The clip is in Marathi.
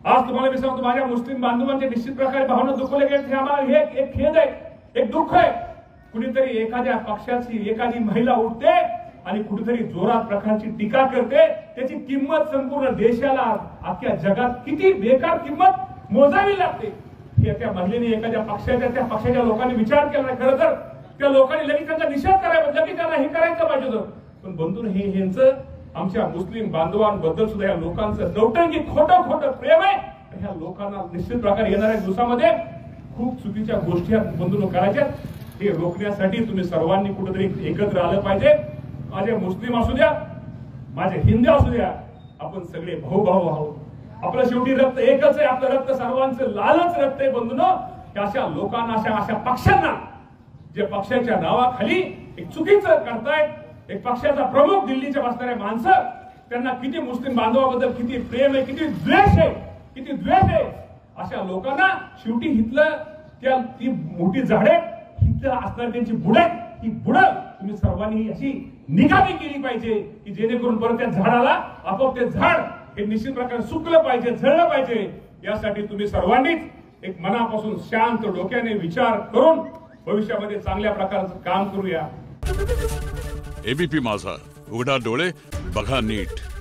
आज तुम्हाला मी सांगतो, माझ्या मुस्लिम बांधवांचे निश्चित प्रकारे भावना दुखवले गेले. हे आम्हाला हे एक खेद आहे, एक दुःख आहे. कुणीतरी एखाद्या पक्षाची एखादी महिला उठते आणि कुठेतरी जोरात प्रकारची टीका करते. त्याची किंमत संपूर्ण देशाला, अख्ख्या जगात किती बेकार किंमत मोजावी लागते हे त्या महिलेने एखाद्या त्या पक्षाच्या लोकांनी विचार केला नाही. खरं तर त्या लोकांनी लगेच त्यांचा निषेध करायचा, लगेच त्यांना हे करायचं पाहिजे होतं. पण बंधून हे यांचं आमच्या मुस्लिम बांधवांबद्दल सुद्धा या लोकांचं नौटंकी खोटं प्रेम आहे. ह्या लोकांना निश्चित प्रकारे येणाऱ्या दिवसामध्ये खूप चुकीच्या गोष्टी बंधून करायच्या. हे रोखण्यासाठी तुम्ही सर्वांनी कुठेतरी एकत्र आलं पाहिजे. माझे मुस्लिम असू द्या, माझे हिंदू असू द्या, आपण सगळे भाऊ आहोत. आपलं शेवटी रक्त एकच आहे. आपलं रक्त सर्वांचं लालच रक्त आहे बंधूंनो. अशा लोकांना, अशा पक्षांना, जे पक्षाच्या नावाखाली एक चुकीचं करतायत, एक पक्षाचा प्रमुख दिल्लीच्या बसणारे माणसं, त्यांना किती मुस्लिम बांधवाबद्दल किती प्रेम आहे, किती द्वेष आहे, अशा लोकांना शेवटी हितलं ती मोठी झाडे, हितलं असणारी त्यांची बुडे, ही बुडं तुम्ही सर्वांनी अशी निकामी केली पाहिजे की जेणेकरून परत त्या झाडाला आपोआप ते झाड हे निश्चित प्रकारे सुकलं पाहिजे, झळलं पाहिजे. यासाठी तुम्ही सर्वांनीच एक मनापासून शांत डोक्याने विचार करून भविष्यामध्ये चांगल्या प्रकारचं काम करूया. एबीपी माझा, उघडा डोळे बघा नीट.